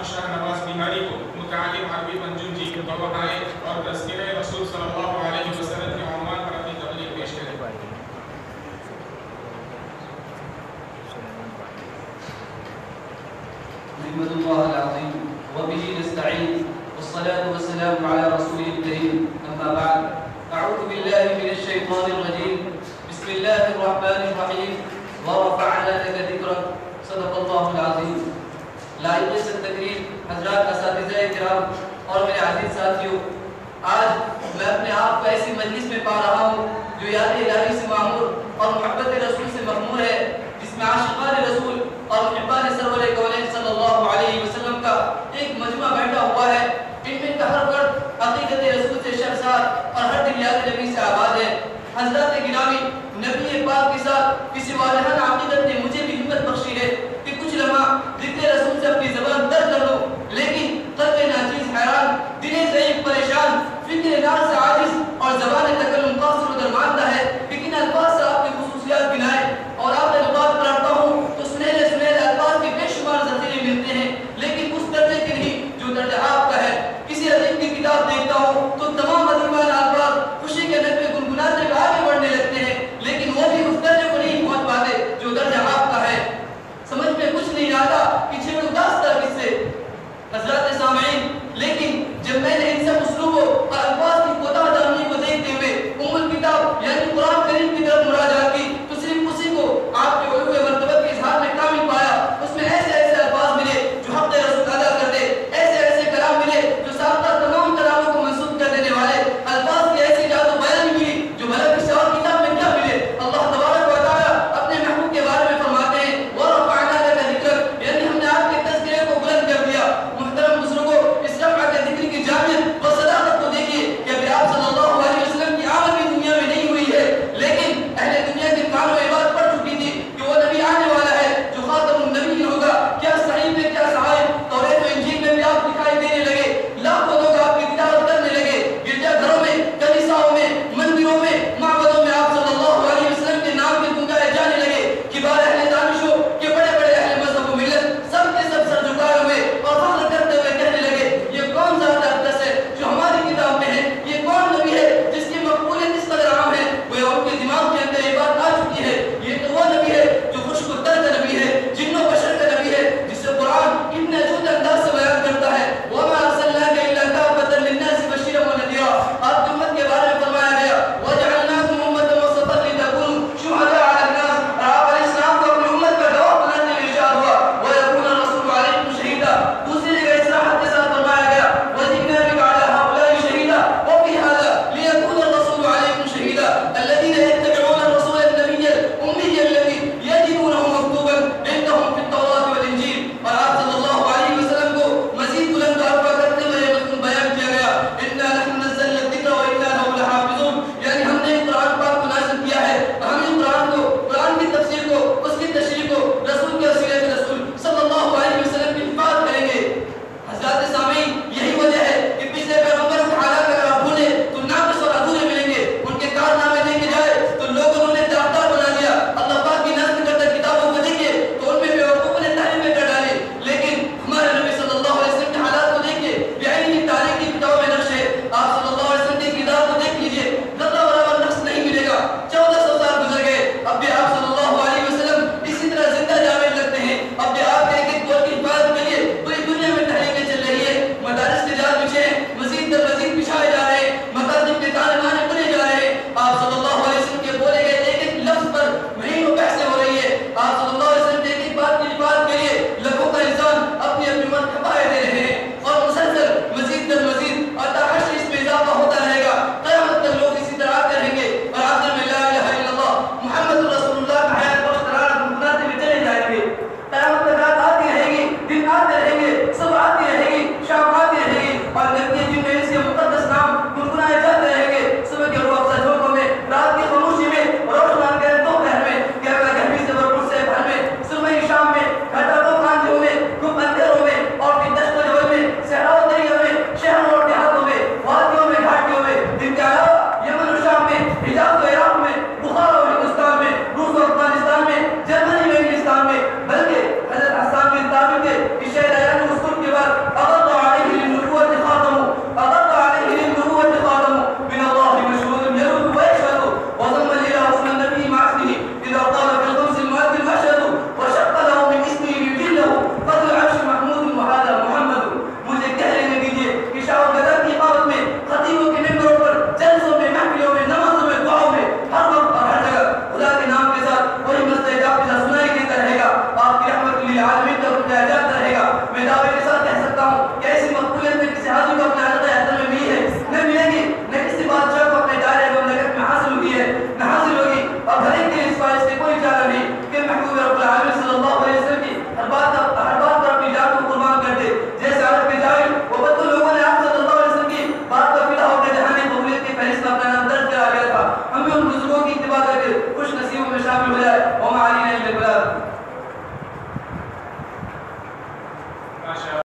شاہ نواز بہاری کو متعلم عربی منجم جی کے بوہائے اور تذکرہ رسول صلی اللہ علیہ وسلم کے عنوان پر اپنی تبلیغ پیش کریں۔ نحمد اللہ العظیم وبہ نستعین والصلاة والسلام على رسوله الكريم اما بعد اعوذ باللہ من الشیطان الرجیم بسم اللہ الرحمن الرحیم ورفعنا لك ذکرک صدق اللہ العظیم۔ لائق التکریم حضرات اساتذہ کرام اور میرے عزیز ساتھیوں، آج میں اپنے آپ کو ایسی مجلس میں پا رہا ہوں جو یاد الہی سے معمور اور محبت رسول سے مغمور ہے، جس میں عاشقان رسول اور محبان سرور کونین صلی اللہ علیہ وسلم کا ایک مجمع بیٹھا ہوا ہے۔ ان میں کا ہر فرد حقیقت رسول سے شرسار اور ہر دل یاد نبی سے آباد ہے۔ حضرات گرامی، نبی پاک کے ساتھ کسی والہانہ عقیدت نے مجھے بھی ہمت بخشی ہے کہ کچھ لمحہ ذکر رسول سے اپنی زبان تر کر لوں، لیکن قلب ناچیز حیران، دل ضعیف پریشان، فکر ناز سے عاجز اور زبان تکلم قاصر و درماندہ ہے کہ کن الفاظ سے آپ کی خصوصیات گنائے اور آپ الفاظ پڑھتا ہوں تو سنہرے الفاظ کے بے شمار ذخیرے ملتے ہیں، لیکن اس درجے کے نہیں جو درجہ آپ کا ہے۔ کسی ادیب کی کتاب دیکھتا ہوں تو تمام ادیبان الفاظ خوشی کے نغمے گنگناتے ہوئے آگے بڑھنے لگتے ہیں، لیکن وہ بھی اس درجے کو نہیں پہنچ پاتے جو درجہ آپ کا ہے۔ سمجھ میں کچھ نہیں آتا کہ چھیڑوں داستہ کس سے حضرات سامعین، لیکن جب میں نے ان سب اسلوبوں اور الفاظ کی کوتاہ دامنی کو دیکھتے ہوئے ام الکتاب یعنی قرآن کریم کی طرف مراجعہ کی تو صرف اسی کو آپ کے علو مرتبہ کے اظہار میں کامل پایا۔ اس میں ایسے ایسے الفاظ ملے جو حق رسول ادا کرتے، ایسے ایسے کلام ملے جو سابقہ تمام کلاموں کو منسوخ کر دینے والے، الفاظ کی ایسی جادو بیان ملی جو بھلا کسی اور کتاب میں کیا ملے۔ اللہ تبارک و تعالیٰ اپنے محبوب کے بارے میں فرماتے ہیں وَرَفَعْنَا لَكَ ذِكْرَكَ، یعنی ہم نے آپ کے تذکرے کو بلند کر دیا۔ محترم بزرگوں، اس رفع کے ذکر کی جامعیت و صداقت کو دیکھیے کہ ابھی آپ صلی اللہ علیہ وسلم کی آمد بھی دنیا میں نہیں ہوئی ہے، لیکن اہل دنیا کے کانوں میں بات پڑ چکی تھی کہ وہ نبی آنے والا ہے جو خاتم النبی ہوگا۔ کیا صحیح میں کیا صحائف توریت و انجیل میں بھی آپ دکھائی دینے لگے، لاکھوں لوگ آپ کی تلاوت کرنے لگے، گرجا گھروں میں، کلیساؤں میں، مندروں میں، معبدوں میں آپ صلی اللہ علیہ وسلم کے نام کے گنگائے جانے لگے۔ کبار اہل دانشوں کے بڑے بڑے اہل مذہب و ملت سب کے سب سر جھکائے ہوئے اور فخر کرتے ہوئے کہنے لگے یہ کون ذات اقدس ہے جو ہماری کتاب میں ہے، یہ کون نبی ہے جس کی مقبولیت اس قدر عام ہے، وہ ان کے دماغ کے اندر یہ بات آ چکی ہے، یہ تو وہ نبی ہے جو خشک و تر کا نبی ہے، جن و بشر کا نبی ہے، جسے قرآن اتنے اجود انداز سے بیان کرتا ہے وَمَا أَرْسَلْنَاكَ إِلَّا كَافَةً لِلنَّاسِ بَشِيرًا وَنَذِيرًا۔ آپ کی امت کے بارے میں فرمایا گیا وَجَعَلْنَاكُمْ أُمَّةً وَسَطًا لِتَكُونُوا شُهَدَاءَ عَلَى النَّاسِ، اور آپ علیہ السلام کو اپنی امت کا گواہ بنانے میں ارشاد ہوا وَيَكُونَ الرَّسُولُ عَلَيْكُمْ شَهِيدًا۔ دوسری جگہ اصراحت کے ساتھ فرمایا گیا وَجِئْنَا بِكَ عَلَى هَؤُلَاءِ شَهِيدًا وَفِي هَذَا لِيَكُونَ الرَّسُولُ عَلَيْكُمْ شَهِيدًا الَّذِينَ يَتَّبِعُونَ الرَّسُولَ النَّبِيَّ الْأُمِّيَّ الَّذِي يَجِدُونَهُ مَكْتُوبًا عِندَهُمْ فِي التَّوْرَاةِ وَالْإِنجِيلِ۔ اور آپ صلی اللہ علیہ وسلم کو مزید بلند عرفہ کرتے ہوئے یہ مضمون بیان کیا گیا إِنَّا نَحْنُ نَزَّلْنَا الذِّكْرَ وَإِنَّا لَهُ لَحَافِظُونَ، یعنی ہم نے قرآن پاک کو نازل کیا ہے اور ہم نے قرآن کو، قرآن کی تفسیر کو، اس کی تشریح کو رسول کے وسیلے سے رسول صلی اللہ علیہ وسلم کی حفاظت کریں گے۔ حضرات سامعین، یہی وجہ ہے کہ پچھلے پیغمبروں کے حالات اگر آپ بھولیں تو ناقص اور ادھورے ملیں گے، ان کے کارنامے دیکھے جائے تو لوگوں نے انہیں طرفدار بنا دیا۔ اللہ پاک کی نازل کردہ کتابوں کو دیکھیے تو ان میں بیوقوفوں نے تحریفیں کر ڈالی، لیکن ہمارے نبی صلی اللہ علیہ وسلم کے حالات کو دیکھیے، بعینی تاریخ کی کتابوں میں نقش ہے۔ آپ صلی اللہ علیہ وسلم کے کردار کو دیکھ لیجیے، ذرہ برابر نقص نہیں ملے گا۔ 1400 سال گزر گئے، اب بھی آپ صلی اللہ علیہ وسلم اسی طرح زندہ جاوید لگتے ہیں۔ اب بھی آپ کے ایک ایک قول کی حفاظت کے لیے پوری دنیا میں تحریکیں چل رہی ہے، مدارس کے جال بچھے ہیں، مزید در مزید بچھائے جا رہے ہیں، مکاتب کے تانے بانے بنے جا رہے ہیں۔ آپ صلی اللہ علیہ وسلم کے بولے گئے ایک ایک لفظ پر مہینوں بحثیں ہو رہی ہے۔ آپ صلی اللہ علیہ وسلم کے ایک ایک بات کی حفاظت کے لیے لکھوں کا انسان اپنی اپنی عمر کھپائے دے رہے ہیں، اور مسلسل مزید در مزید اور تاحش اس میں اضافہ ہوتا رہے گا، قیامت تک لوگ اسی طرح آتے رہیں گے اور آخر میں لا الہ الا اللہ محمد رسول اللہ کا حیات بخش ترانہ گنگناتے ہوئے چلے جائیں گے۔ قیامت تک رات آتی رہے گی، دن آتے رہیں گے، صبح آتی رہے گی، شام آتی رہے گی، اور نبی جن میں اس کے مقدس نام گنگنائے جاتے رہیں گے۔ صبح کے روح افزا جھونکوں میں، رات کی خاموشی میں، روشنان گہرے دوپہر میں، گہرا گہری سے بھرپور سے بھر میں، سرمئی شام میں، گھٹا تو کاندھوں میں، گھپ اندھیروں میں، اور پھر دشت و جبل میں، صحرا و دریا میں، شہروں اور دیہاتوں میں، وادیوں میں، گھاٹیوں میں، ان کے علاوہ یمن و شام میں، حجاز و عراق میں، بخارا و ہندوستان میں، روس و افغانستان میں، جرمنی و انگلستان میں، بلکہ حضرت حسان بن ثابت کے شہر ایران مسکر کے بعد العالمین کا حکم جاتا رہے گا. میں دعوے کے ساتھ کہہ سکتا ہوں کہ ایسی مقبولیت میں کسی آدمی کو اپنے عادت حیدر میں ملی ہے نہ ملے گی، نہ کسی بادشاہ کو اپنے دائرے مملکت میں حاصل ہوئی ہے نہ حاصل ہوگی. اور ہر ایک کے اس بات سے کوئی چارہ نہیں کہ محبوب رب العالمین صلی اللہ علیہ وسلم کی ہر بات پر اپنی جان کو قربان کر دے. جیسے عرب کے جاہل وہ بدو لوگوں نے آپ صلی اللہ علیہ وسلم کی بات پر فدا ہو کے جہانی قبولیت کی فہرست میں اپنا نام درج کرا لیا تھا. ہم بھی ان بزرگوں کی اتباع کر کے خوش نصیبوں میں شامل ہو جائے. وما علینا الا البلاغ.